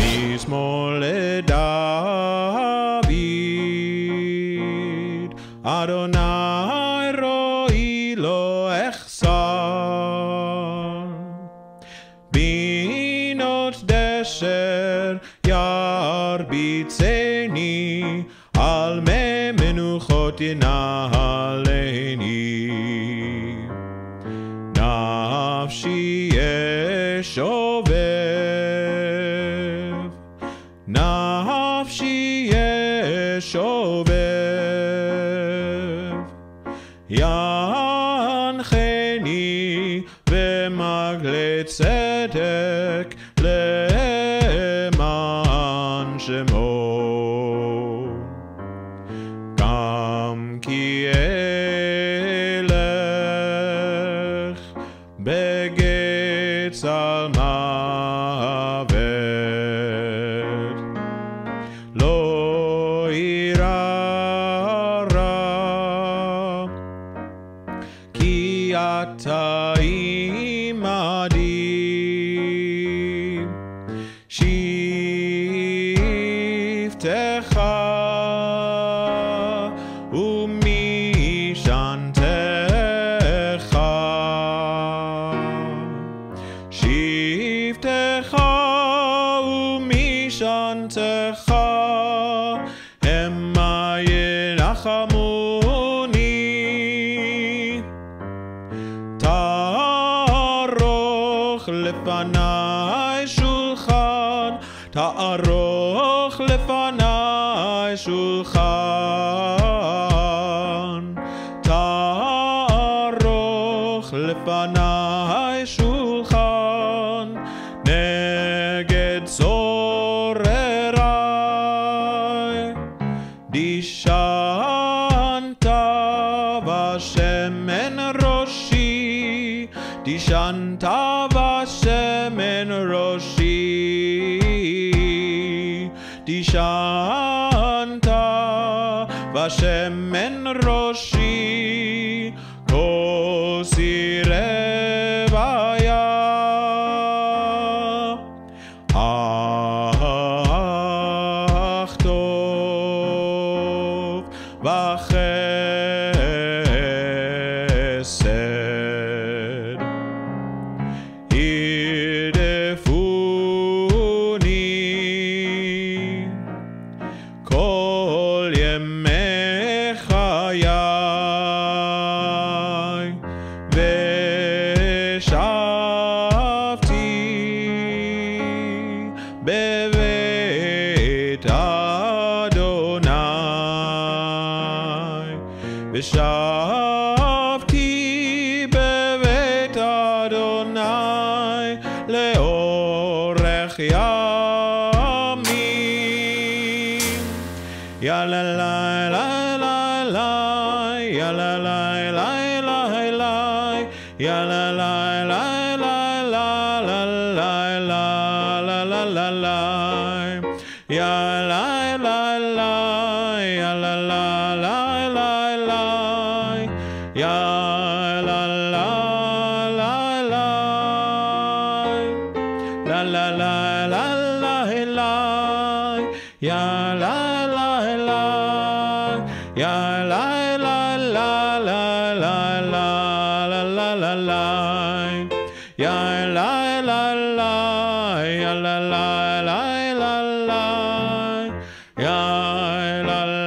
משמאל לדוד, אדוני רואי לא אחסר. בינות דשר ירביצני, על מי מנוחות ינהלני. נפשי ישובב, נפשי ישובב, ינחני במגלי צדק למען שמו. גם כי אלך בגיא צל מוות, לא אירא רע, כי אתה עמדי. שבטך ומשענתך, שבטך ומשענתך, המה ינחמוני. תערוך לפני שולחן, תערוך לפני שולחן, תערוך לפני שולחן, נגד צורריי. דשנת בשמן ראשי, דשנת בשמן ראשי, דשנת בשמן ראשי, כוסי רוויה. אך טוב וחסד ירדפוני כל ימי חיי, ושבתי בבית אדוני, ושבתי בבית אדוני לאורך ימים. יא לה לה לה לה לה, יא לה לה לה לה לה, יא לה לה לה לה לה לה לה לה לה לה לה, יא לה לה לה, יא לה לה לה לה לה, יא לה לה לה לה, לה לה לה לה לה לה, יא לה לה לה, יא לה לה לה לה לה לה לה לה לה, יא לה לה לה, יא לה לה לה לה לה, יא לה